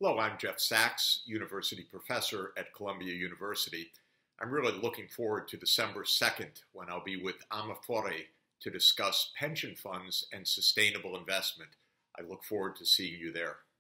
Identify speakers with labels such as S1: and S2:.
S1: Hello, I'm Jeff Sachs, University Professor at Columbia University. I'm really looking forward to December 2nd when I'll be with Amafore to discuss pension funds and sustainable investment. I look forward to seeing you there.